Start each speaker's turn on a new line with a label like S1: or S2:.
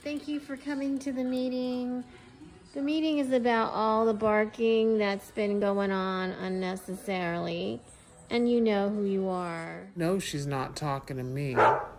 S1: Thank you for coming to the meeting. The meeting is about all the barking that's been going on unnecessarily, and you know who you are.
S2: No, she's not talking to me.